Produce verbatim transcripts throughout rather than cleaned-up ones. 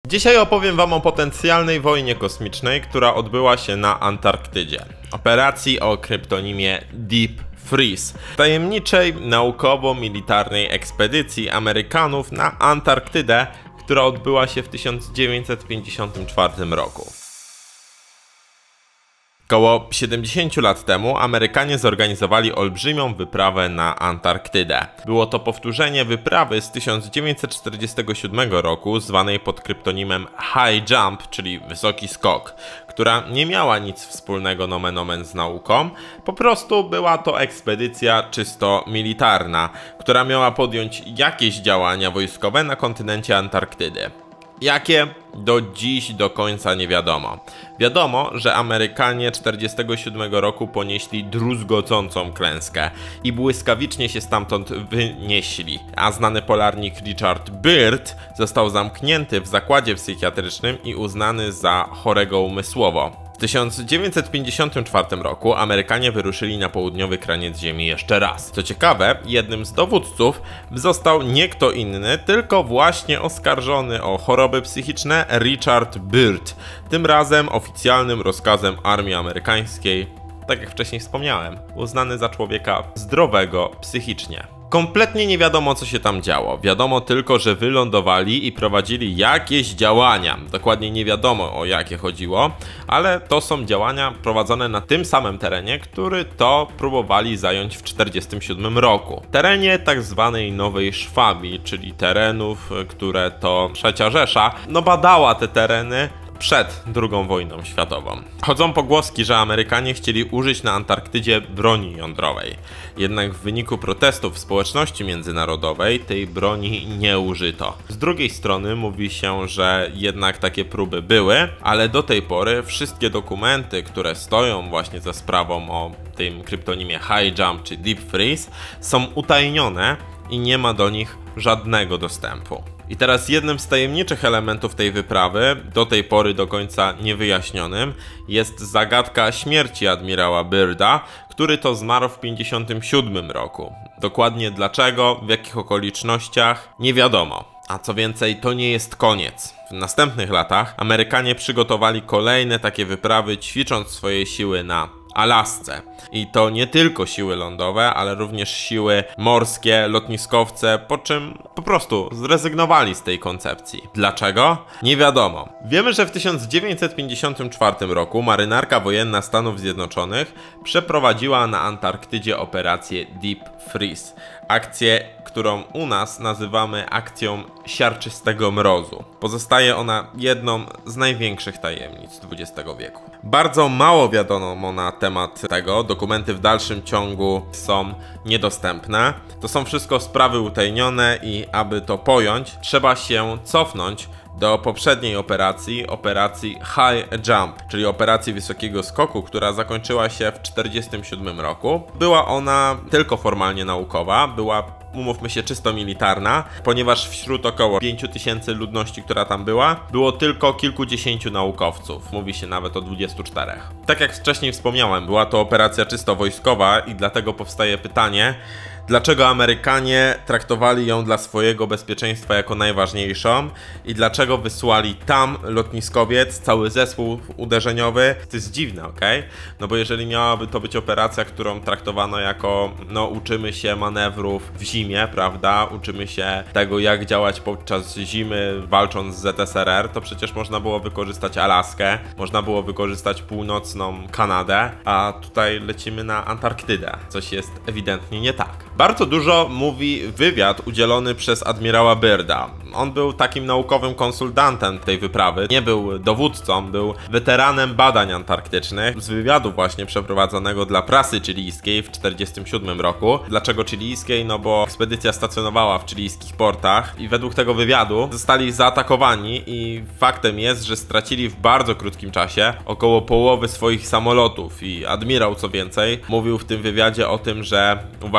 Dzisiaj opowiem wam o potencjalnej wojnie kosmicznej, która odbyła się na Antarktydzie. Operacji o kryptonimie Deep Freeze, tajemniczej naukowo-militarnej ekspedycji Amerykanów na Antarktydę, która odbyła się w tysiąc dziewięćset pięćdziesiątym czwartym roku. Około siedemdziesiąt lat temu Amerykanie zorganizowali olbrzymią wyprawę na Antarktydę. Było to powtórzenie wyprawy z tysiąc dziewięćset czterdziestego siódmego roku, zwanej pod kryptonimem High Jump, czyli wysoki skok, która nie miała nic wspólnego nomen omen z nauką, po prostu była to ekspedycja czysto militarna, która miała podjąć jakieś działania wojskowe na kontynencie Antarktydy. Jakie? Do dziś do końca nie wiadomo. Wiadomo, że Amerykanie tysiąc dziewięćset czterdziestego siódmego roku ponieśli druzgocącą klęskę i błyskawicznie się stamtąd wynieśli, a znany polarnik Richard Byrd został zamknięty w zakładzie psychiatrycznym i uznany za chorego umysłowo. W tysiąc dziewięćset pięćdziesiątym czwartym roku Amerykanie wyruszyli na południowy kraniec Ziemi jeszcze raz. Co ciekawe, jednym z dowódców został nie kto inny, tylko właśnie oskarżony o choroby psychiczne Richard Byrd, tym razem oficjalnym rozkazem armii amerykańskiej, tak jak wcześniej wspomniałem, uznany za człowieka zdrowego psychicznie. Kompletnie nie wiadomo, co się tam działo. Wiadomo tylko, że wylądowali i prowadzili jakieś działania. Dokładnie nie wiadomo, o jakie chodziło, ale to są działania prowadzone na tym samym terenie, który to próbowali zająć w tysiąc dziewięćset czterdziestym siódmym roku. Terenie tak zwanej Nowej Szwabii, czyli terenów, które to Trzecia Rzesza, no badała te tereny przed drugą wojną światową. Chodzą pogłoski, że Amerykanie chcieli użyć na Antarktydzie broni jądrowej. Jednak w wyniku protestów społeczności międzynarodowej tej broni nie użyto. Z drugiej strony mówi się, że jednak takie próby były, ale do tej pory wszystkie dokumenty, które stoją właśnie za sprawą o tym kryptonimie High Jump czy Deep Freeze, są utajnione i nie ma do nich żadnego dostępu. I teraz jednym z tajemniczych elementów tej wyprawy, do tej pory do końca niewyjaśnionym, jest zagadka śmierci admirała Byrda, który to zmarł w tysiąc dziewięćset pięćdziesiątym siódmym roku. Dokładnie dlaczego, w jakich okolicznościach, nie wiadomo. A co więcej, to nie jest koniec. W następnych latach Amerykanie przygotowali kolejne takie wyprawy, ćwicząc swoje siły na Alasce. I to nie tylko siły lądowe, ale również siły morskie, lotniskowce, po czym po prostu zrezygnowali z tej koncepcji. Dlaczego? Nie wiadomo. Wiemy, że w tysiąc dziewięćset pięćdziesiątym czwartym roku marynarka wojenna Stanów Zjednoczonych przeprowadziła na Antarktydzie operację Deep Freeze. Akcję, którą u nas nazywamy akcją siarczystego mrozu. Pozostaje ona jedną z największych tajemnic dwudziestego wieku. Bardzo mało wiadomo na temat tego, dokumenty w dalszym ciągu są niedostępne. To są wszystko sprawy utajnione i aby to pojąć, trzeba się cofnąć do poprzedniej operacji, operacji High Jump, czyli operacji wysokiego skoku, która zakończyła się w tysiąc dziewięćset czterdziestym siódmym roku. Była ona tylko formalnie naukowa, była, umówmy się, czysto militarna, ponieważ wśród około pięciu tysięcy ludności, która tam była, było tylko kilkudziesięciu naukowców. Mówi się nawet o dwudziestu czterech. Tak jak wcześniej wspomniałem, była to operacja czysto wojskowa i dlatego powstaje pytanie, dlaczego Amerykanie traktowali ją dla swojego bezpieczeństwa jako najważniejszą i dlaczego wysłali tam lotniskowiec, cały zespół uderzeniowy? To jest dziwne, ok? No bo jeżeli miałaby to być operacja, którą traktowano jako, no uczymy się manewrów w zimie, prawda? Uczymy się tego, jak działać podczas zimy, walcząc z Z S R R, to przecież można było wykorzystać Alaskę, można było wykorzystać północną Kanadę, a tutaj lecimy na Antarktydę. Coś jest ewidentnie nie tak. Bardzo dużo mówi wywiad udzielony przez admirała Byrda. On był takim naukowym konsultantem tej wyprawy, nie był dowódcą, był weteranem badań antarktycznych. Z wywiadu właśnie przeprowadzonego dla prasy chilijskiej w tysiąc dziewięćset czterdziestym siódmym roku. Dlaczego chilijskiej? No bo ekspedycja stacjonowała w chilijskich portach i według tego wywiadu zostali zaatakowani i faktem jest, że stracili w bardzo krótkim czasie około połowy swoich samolotów i admirał, co więcej, mówił w tym wywiadzie o tym, że, uwaga, cytuję,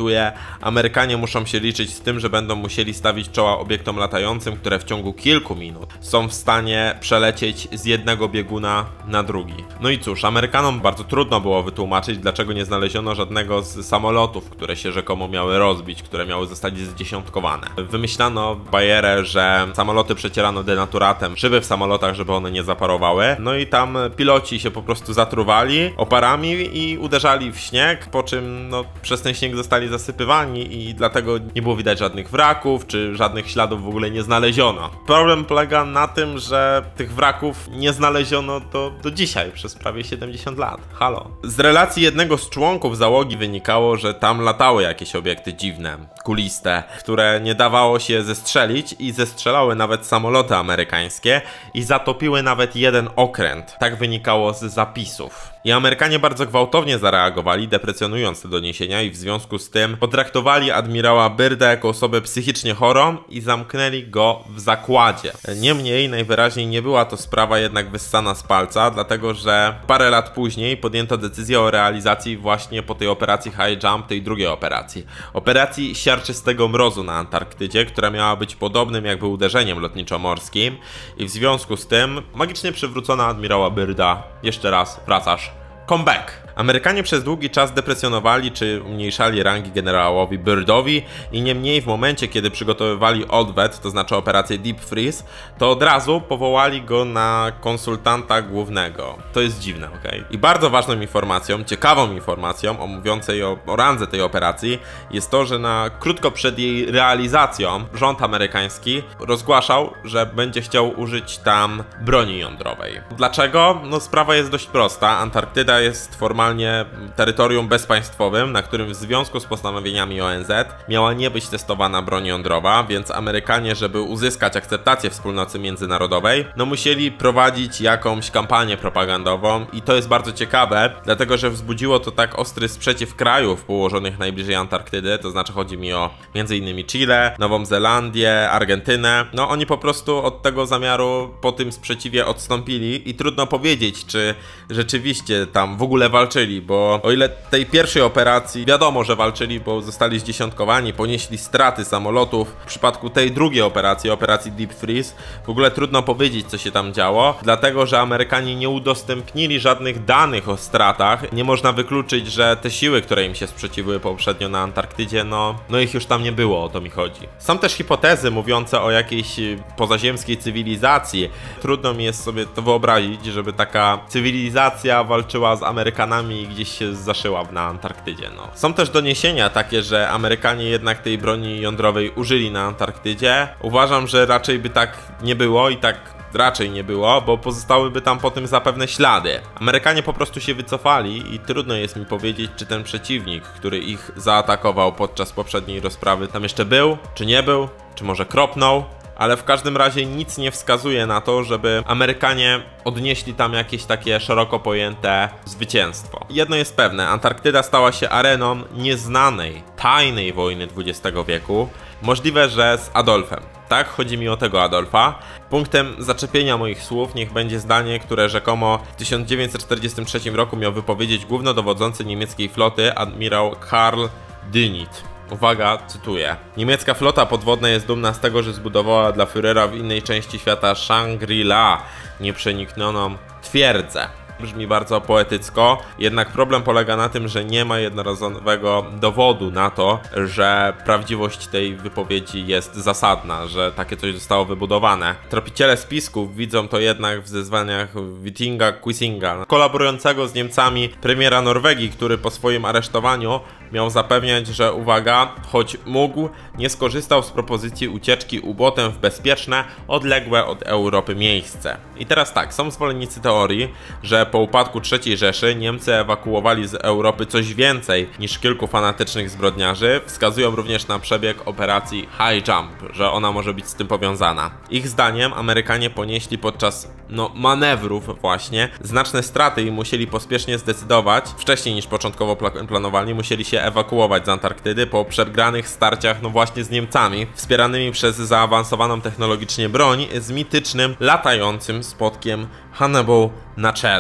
cytuję: Amerykanie muszą się liczyć z tym, że będą musieli stawić czoła obiektom latającym, które w ciągu kilku minut są w stanie przelecieć z jednego bieguna na drugi. No i cóż, Amerykanom bardzo trudno było wytłumaczyć, dlaczego nie znaleziono żadnego z samolotów, które się rzekomo miały rozbić, które miały zostać zdziesiątkowane. Wymyślano bajerę, że samoloty przecierano denaturatem, szyby w samolotach, żeby one nie zaparowały. No i tam piloci się po prostu zatruwali oparami i uderzali w śnieg, po czym no, przez ten śnieg zostali zasypywani i dlatego nie było widać żadnych wraków, czy żadnych śladów w ogóle nie znaleziono. Problem polega na tym, że tych wraków nie znaleziono do, do dzisiaj, przez prawie siedemdziesiąt lat. Halo. Z relacji jednego z członków załogi wynikało, że tam latały jakieś obiekty dziwne, kuliste, które nie dawało się zestrzelić i zestrzelały nawet samoloty amerykańskie i zatopiły nawet jeden okręt. Tak wynikało z zapisów. I Amerykanie bardzo gwałtownie zareagowali, deprecjonując te doniesienia, i w związku z tym potraktowali admirała Byrda jako osobę psychicznie chorą i zamknęli go w zakładzie. Niemniej najwyraźniej nie była to sprawa jednak wyssana z palca, dlatego że parę lat później podjęto decyzję o realizacji właśnie po tej operacji High Jump, tej drugiej operacji. Operacji siarczystego mrozu na Antarktydzie, która miała być podobnym jakby uderzeniem lotniczo-morskim, i w związku z tym magicznie przywrócono admirała Byrda. Jeszcze raz wracasz. Come back! Amerykanie przez długi czas deprecjonowali czy umniejszali rangi generałowi Byrdowi i niemniej w momencie, kiedy przygotowywali odwet, to znaczy operację Deep Freeze, to od razu powołali go na konsultanta głównego. To jest dziwne, ok? I bardzo ważną informacją, ciekawą informacją o mówiącej o, o randze tej operacji jest to, że na krótko przed jej realizacją rząd amerykański rozgłaszał, że będzie chciał użyć tam broni jądrowej. Dlaczego? No sprawa jest dość prosta. Antarktyda jest formalnie terytorium bezpaństwowym, na którym w związku z postanowieniami O N Z miała nie być testowana broń jądrowa, więc Amerykanie, żeby uzyskać akceptację wspólnoty międzynarodowej, no musieli prowadzić jakąś kampanię propagandową i to jest bardzo ciekawe, dlatego że wzbudziło to tak ostry sprzeciw krajów położonych najbliżej Antarktydy, to znaczy chodzi mi o między innymi Chile, Nową Zelandię, Argentynę. No oni po prostu od tego zamiaru po tym sprzeciwie odstąpili i trudno powiedzieć, czy rzeczywiście tam w ogóle walczyli, bo o ile tej pierwszej operacji wiadomo, że walczyli, bo zostali zdziesiątkowani, ponieśli straty samolotów, w przypadku tej drugiej operacji, operacji Deep Freeze, w ogóle trudno powiedzieć, co się tam działo, dlatego że Amerykanie nie udostępnili żadnych danych o stratach. Nie można wykluczyć, że te siły, które im się sprzeciwiły poprzednio na Antarktydzie, no, no ich już tam nie było, o to mi chodzi. Są też hipotezy mówiące o jakiejś pozaziemskiej cywilizacji. Trudno mi jest sobie to wyobrazić, żeby taka cywilizacja walczyła z Amerykanami i gdzieś się zaszyła na Antarktydzie. No. Są też doniesienia takie, że Amerykanie jednak tej broni jądrowej użyli na Antarktydzie. Uważam, że raczej by tak nie było i tak raczej nie było, bo pozostałyby tam po tym zapewne ślady. Amerykanie po prostu się wycofali i trudno jest mi powiedzieć, czy ten przeciwnik, który ich zaatakował podczas poprzedniej rozprawy, tam jeszcze był, czy nie był, czy może kropnął. Ale w każdym razie nic nie wskazuje na to, żeby Amerykanie odnieśli tam jakieś takie szeroko pojęte zwycięstwo. Jedno jest pewne, Antarktyda stała się areną nieznanej, tajnej wojny dwudziestego wieku. Możliwe, że z Adolfem. Tak, chodzi mi o tego Adolfa. Punktem zaczepienia moich słów niech będzie zdanie, które rzekomo w tysiąc dziewięćset czterdziestym trzecim roku miał wypowiedzieć głównodowodzący niemieckiej floty admirał Karl Dönitz. Uwaga, cytuję. Niemiecka flota podwodna jest dumna z tego, że zbudowała dla Führera w innej części świata Shangri-La, nieprzeniknioną twierdzę. Brzmi bardzo poetycko, jednak problem polega na tym, że nie ma jednorazowego dowodu na to, że prawdziwość tej wypowiedzi jest zasadna, że takie coś zostało wybudowane. Tropiciele spisków widzą to jednak w zeznaniach Wittinga Quisinga, kolaborującego z Niemcami premiera Norwegii, który po swoim aresztowaniu miał zapewniać, że uwaga, choć mógł, nie skorzystał z propozycji ucieczki U-botem w bezpieczne, odległe od Europy miejsce. I teraz tak, są zwolennicy teorii, że po upadku trzeciej Rzeszy Niemcy ewakuowali z Europy coś więcej niż kilku fanatycznych zbrodniarzy. Wskazują również na przebieg operacji High Jump, że ona może być z tym powiązana. Ich zdaniem Amerykanie ponieśli podczas no, manewrów właśnie znaczne straty i musieli pospiesznie zdecydować, wcześniej niż początkowo planowali, musieli się ewakuować z Antarktydy po przegranych starciach no właśnie z Niemcami, wspieranymi przez zaawansowaną technologicznie broń z mitycznym, latającym spotkiem Hannibal na czele.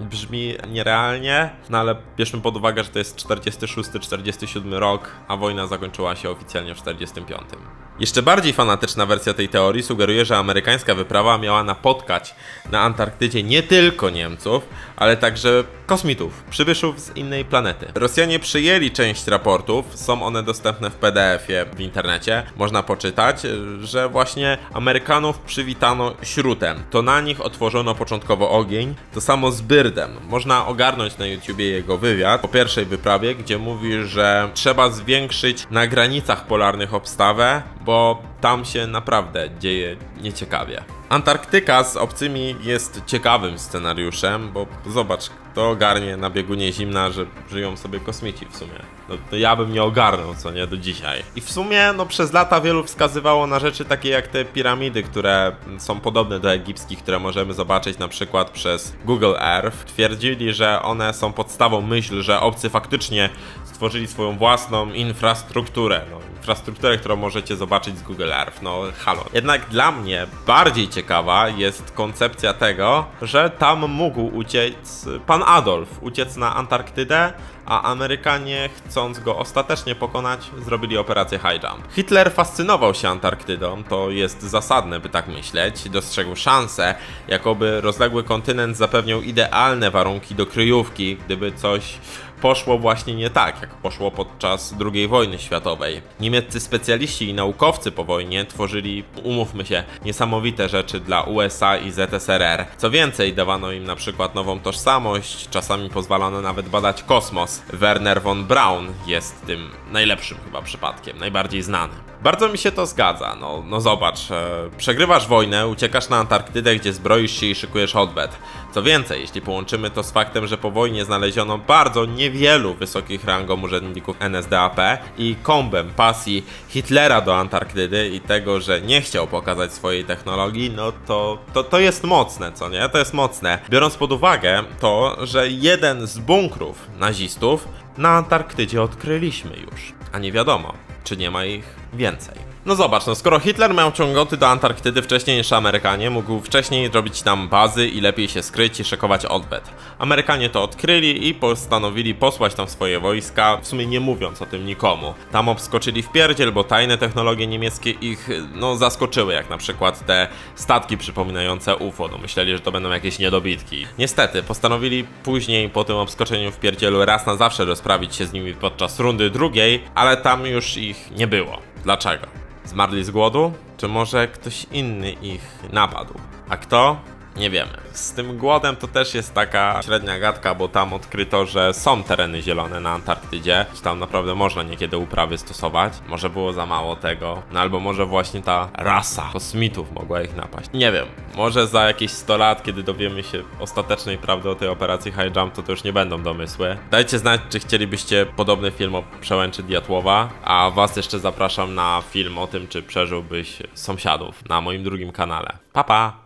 brzmi nierealnie, no ale bierzmy pod uwagę, że to jest czterdziesty szósty czterdziesty siódmy rok, a wojna zakończyła się oficjalnie w czterdziestym piątym. Jeszcze bardziej fanatyczna wersja tej teorii sugeruje, że amerykańska wyprawa miała napotkać na Antarktydzie nie tylko Niemców, ale także kosmitów, przybyszów z innej planety. Rosjanie przyjęli część raportów, są one dostępne w P D F-ie w internecie. Można poczytać, że właśnie Amerykanów przywitano śrutem. To na nich otworzono początkowo ogień. To samo z Byrdem. Można ogarnąć na YouTubie jego wywiad po pierwszej wyprawie, gdzie mówi, że trzeba zwiększyć na granicach polarnych obstawę, bo tam się naprawdę dzieje nieciekawie. Antarktyka z obcymi jest ciekawym scenariuszem, bo zobacz, kto ogarnie na biegunie zimna, że żyją sobie kosmici w sumie. No to ja bym nie ogarnął, co nie, do dzisiaj. I w sumie, no przez lata wielu wskazywało na rzeczy takie jak te piramidy, które są podobne do egipskich, które możemy zobaczyć na przykład przez Google Earth. Twierdzili, że one są podstawą myśl, że obcy faktycznie stworzyli swoją własną infrastrukturę. No, infrastrukturę, którą możecie zobaczyć z Google Earth. No halo. Jednak dla mnie bardziej ciekawa jest koncepcja tego, że tam mógł uciec pan Adolf, uciec na Antarktydę, a Amerykanie, chcąc go ostatecznie pokonać, zrobili operację High Jump. Hitler fascynował się Antarktydą, to jest zasadne, by tak myśleć. Dostrzegł szansę, jakoby rozległy kontynent zapewniał idealne warunki do kryjówki, gdyby coś poszło właśnie nie tak, jak poszło podczas drugiej wojny światowej. Niemieccy specjaliści i naukowcy po wojnie tworzyli, umówmy się, niesamowite rzeczy dla U S A i Z S R R. Co więcej, dawano im na przykład nową tożsamość, czasami pozwalano nawet badać kosmos. Werner von Braun jest tym najlepszym chyba przypadkiem, najbardziej znanym. Bardzo mi się to zgadza, no, no zobacz, e, przegrywasz wojnę, uciekasz na Antarktydę, gdzie zbroisz się i szykujesz odwet. Co więcej, jeśli połączymy to z faktem, że po wojnie znaleziono bardzo niewielu wysokich rangą urzędników N S D A P i kombem pasji Hitlera do Antarktydy i tego, że nie chciał pokazać swojej technologii, no to, to, to jest mocne, co nie? To jest mocne. Biorąc pod uwagę to, że jeden z bunkrów nazistów na Antarktydzie odkryliśmy już, a nie wiadomo, czy nie ma ich więcej. No zobacz, no skoro Hitler miał ciągoty do Antarktydy wcześniej niż Amerykanie, mógł wcześniej robić tam bazy i lepiej się skryć i szykować odwet. Amerykanie to odkryli i postanowili posłać tam swoje wojska, w sumie nie mówiąc o tym nikomu. Tam obskoczyli w pierdziel, bo tajne technologie niemieckie ich, no, zaskoczyły, jak na przykład te statki przypominające U F O, no myśleli, że to będą jakieś niedobitki. Niestety, postanowili później po tym obskoczeniu w pierdzielu raz na zawsze rozprawić się z nimi podczas rundy drugiej, ale tam już ich nie było. Dlaczego? Zmarli z głodu? Czy może ktoś inny ich napadł? A kto? Nie wiemy. Z tym głodem to też jest taka średnia gadka, bo tam odkryto, że są tereny zielone na Antarktydzie, że tam naprawdę można niekiedy uprawy stosować. Może było za mało tego, no albo może właśnie ta rasa kosmitów mogła ich napaść. Nie wiem, może za jakieś sto lat, kiedy dowiemy się ostatecznej prawdy o tej operacji High Jump, to to już nie będą domysły. Dajcie znać, czy chcielibyście podobny film o przełęczy Diatłowa, a was jeszcze zapraszam na film o tym, czy przeżyłbyś sąsiadów na moim drugim kanale. Pa, pa!